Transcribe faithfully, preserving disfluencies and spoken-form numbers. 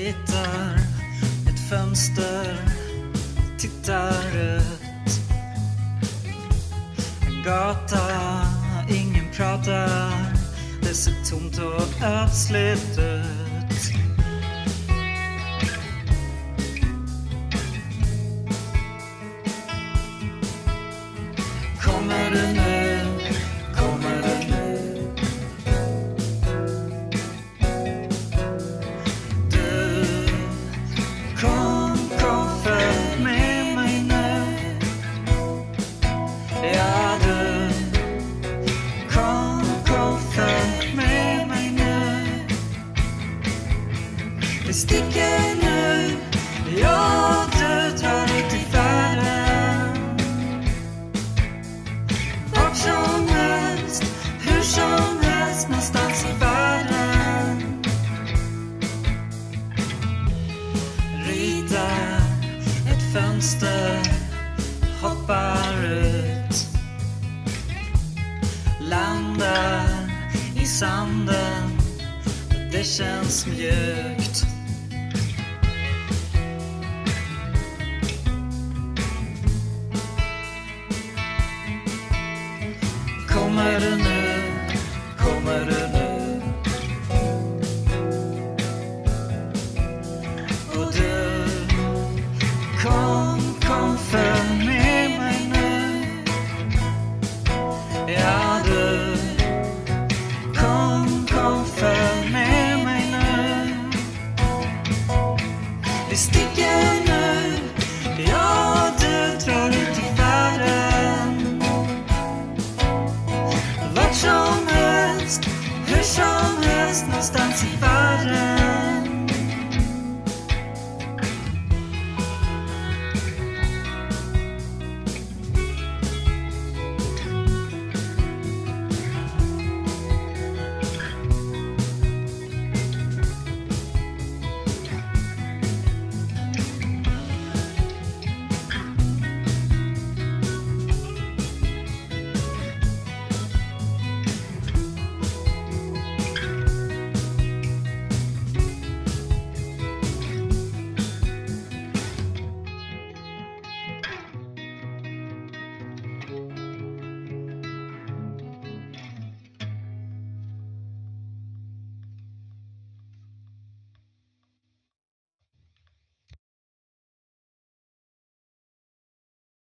ritar ett fönster, tittar ut. En gata, ingen pratar, det ser tomt och ödsligt ut. Kommer du nu, kommer du nu? Du, kom, kom följ med mig nu. Ja du, kom, kom följ med mig nu. Vi sticker nu, ja du drar ut i färden. Vart som helst, hur som helst, någonstans i världen. Rita ett fönster, hoppar ut. Landar i sanden, det känns mjukt. Kommer du nu, kommer du nu? Och du, kom, kom följ med mig nu. Ja du, kom, kom följ med mig nu. Vi sticker nu, ja du drar ut i världen. Vart som helst, hur som helst, någonstans